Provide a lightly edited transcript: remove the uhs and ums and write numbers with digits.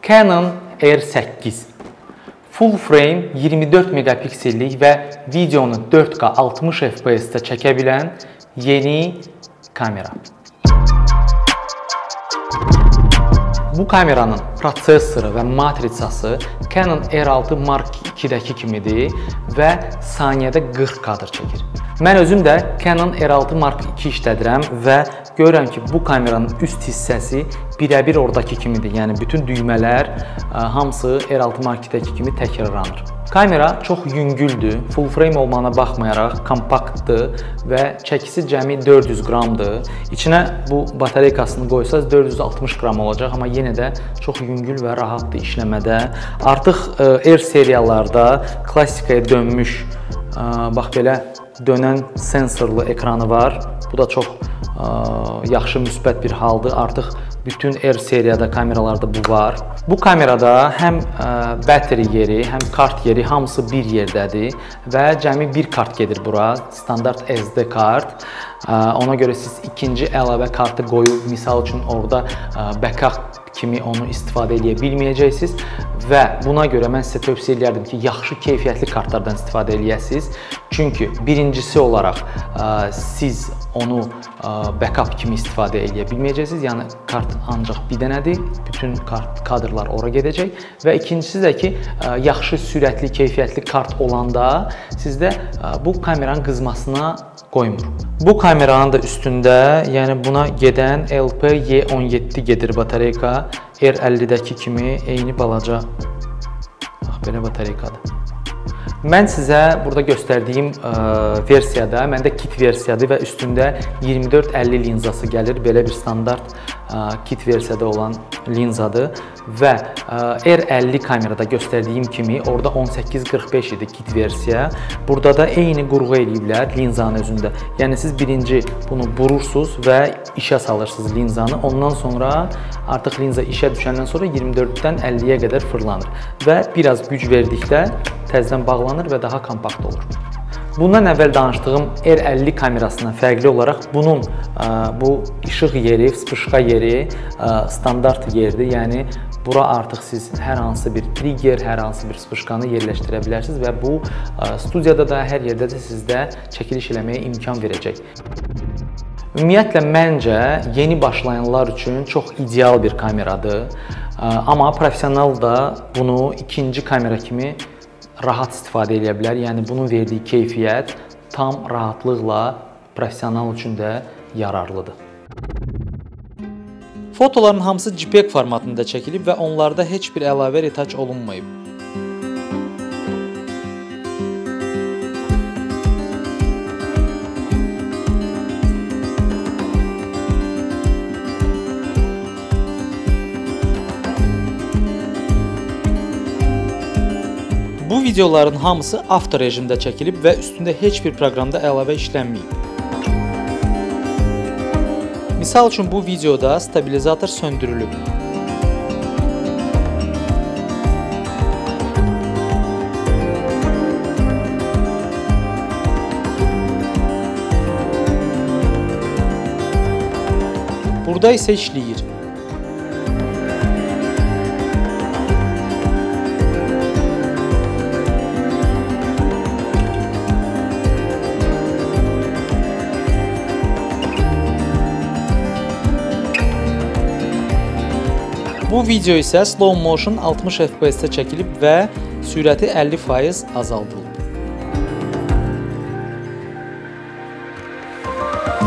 Canon R8 full frame 24 megapiksellik və videonu 4K 60 FPS-də çəkə bilən yeni kamera. Bu kameranın prosesoru və matritsası Canon R6 Mark II-dəki kimidir və saniyədə 40 kadr çəkir. Mən özüm də Canon R6 Mark II işlədirəm və görürəm ki, bu kameranın üst hissəsi birəbir oradakı kimidir. Yəni, bütün düymələr hamısı R6 Mark II-dəki kimi təkrarlanır. Kamera çox yüngüldür, full frame olmağına baxmayaraq kompaktdır və çəkisi cəmi 400 qramdır. İçinə bu batareykasını qoysaz 460 qram olacaq, amma yenə də çox yüngül və rahatdır işləmədə. Artıq R seriyalarda klassikaya dönmüş, bax belə dönən sensorlu ekranı var. Bu da çox yaxşı, müsbət bir haldır. Artıq bütün R seriyada kameralarda bu var. Bu kamerada həm battery yeri, həm kart yeri hamısı bir yerdədir və cəmi bir kart gedir bura, standart SD kart. Ona görə siz ikinci əlavə kartı qoyub, misal üçün orada backup kimi onu istifadə edə bilməyəcəksiniz və buna görə mən sizə tövsiyə edərdim ki, yaxşı keyfiyyətli kartlardan istifadə edəsiniz. Çünki birincisi olaraq siz onu backup kimi istifadə edə bilməyəcəksiniz. Yəni kart ancaq bir dənədir, bütün kadrlar ora gedəcək və ikincisi də ki, yaxşı sürətli, keyfiyyətli kart olanda sizdə bu kameranın qızmasına qoymur. Bu kameranın da üstündə, yəni buna gedən LP-Y17 gedir batareyka. R50-dəki kimi eyni balaca, bax belə batareykadır. Mən sizə burada göstərdiyim versiyada, məndə kit versiyadır və üstündə 24-50 linzası gəlir. Belə bir standart kit versiyada olan linzadır və R50 kamerada göstərdiyim kimi orada 18-45 idi kit versiya. Burada da eyni qurğu eləyiblər linzanın özündə. Yəni siz birinci bunu burursunuz və işə salırsınız linzanı. Ondan sonra artıq linza işə düşəndən sonra 24-dən 50-yə qədər fırlanır və biraz güc verdikdə təzədən bağlanır və daha kompakt olur. Bundan əvvəl danışdığım R50 kamerasından fərqli olaraq bunun bu işıq yeri, vspışka yeri standart yerdir. Yəni bura artıq siz hər hansı bir trigger, hər hansı bir vspışkanı yerləşdirə bilərsiniz və bu studiyada da, hər yerdə də sizdə çəkiliş eləməyə imkan verəcək. Ümumiyyətlə, məncə yeni başlayanlar üçün çox ideal bir kameradır. Amma professional da bunu ikinci kamera kimi rahat istifadə edə bilər. Yəni bunun verdiyi keyfiyyət tam rahatlıqla professional üçün də yararlıdır. Fotoların hamısı JPEG formatında çəkilib və onlarda heç bir əlavə retaç olunmayıb. Bu videoların hamısı avto rejimdə çəkilib və üstündə heç bir proqramda əlavə işlənməyib. Misal üçün bu videoda stabilizator söndürülüb. Burada isə işləyir. Bu video isə slow motion 60 FPS-də çəkilib və sürəti 50% azaldılıb.